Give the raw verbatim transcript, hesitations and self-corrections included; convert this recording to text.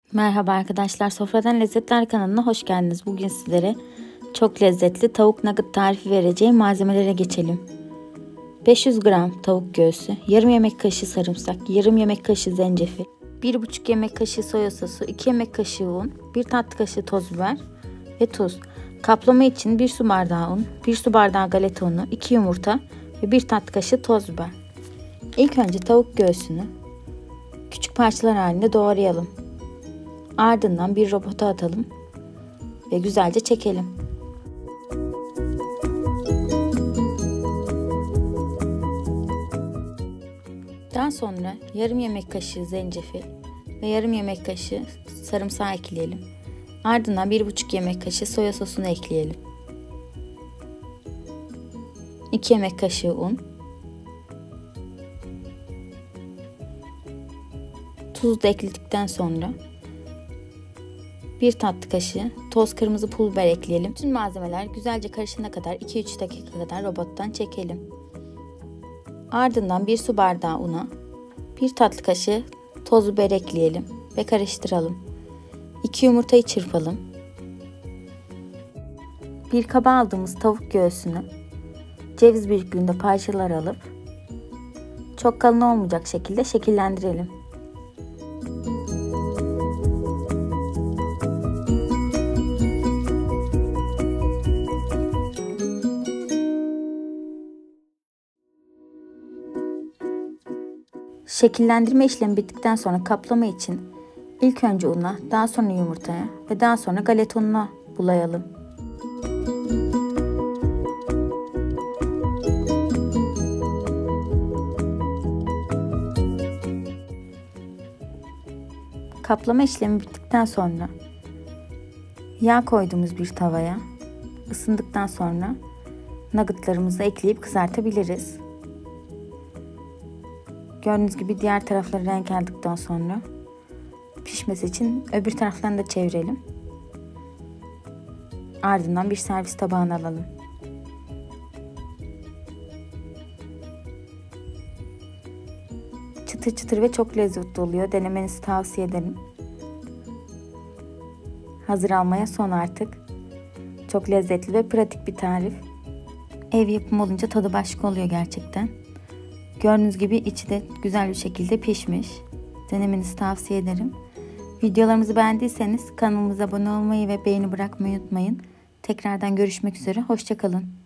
Merhaba arkadaşlar, Sofradan Lezzetler kanalına hoş geldiniz. Bugün sizlere çok lezzetli tavuk nugget tarifi vereceğim. Malzemelere geçelim. beş yüz gram tavuk göğsü, yarım yemek kaşığı sarımsak, yarım yemek kaşığı zencefil, bir buçuk yemek kaşığı soya sosu, iki yemek kaşığı un, bir tatlı kaşığı toz biber ve tuz. Kaplama için bir su bardağı un, bir su bardağı galeta unu, iki yumurta ve bir tatlı kaşığı toz biber. İlk önce tavuk göğsünü küçük parçalar halinde doğrayalım. Ardından bir robota atalım ve güzelce çekelim. Daha sonra yarım yemek kaşığı zencefil ve yarım yemek kaşığı sarımsağı ekleyelim. Ardından bir buçuk yemek kaşığı soya sosunu ekleyelim. iki yemek kaşığı un. Tuzu da ekledikten sonra bir tatlı kaşığı toz kırmızı pul biber ekleyelim. Tüm malzemeler güzelce karışana kadar iki üç dakika kadar robottan çekelim. Ardından bir su bardağı una, bir tatlı kaşığı toz biber ekleyelim ve karıştıralım. iki yumurtayı çırpalım. Bir kaba aldığımız tavuk göğsünü ceviz büyüklüğünde parçalar alıp çok kalın olmayacak şekilde şekillendirelim. Şekillendirme işlemi bittikten sonra kaplama için ilk önce una, daha sonra yumurtaya ve daha sonra galeta ununa bulayalım. Kaplama işlemi bittikten sonra yağ koyduğumuz bir tavaya ısındıktan sonra nuggetlarımızı ekleyip kızartabiliriz. Gördüğünüz gibi diğer tarafları renk aldıktan sonra pişmesi için öbür taraflarını da çevirelim. Ardından bir servis tabağına alalım. Çıtır çıtır ve çok lezzetli oluyor. Denemenizi tavsiye ederim. Hazır almaya son artık. Çok lezzetli ve pratik bir tarif. Ev yapımı olunca tadı başka oluyor gerçekten. Gördüğünüz gibi içi de güzel bir şekilde pişmiş. Denemenizi tavsiye ederim. Videolarımızı beğendiyseniz kanalımıza abone olmayı ve beğeni bırakmayı unutmayın. Tekrardan görüşmek üzere. Hoşça kalın.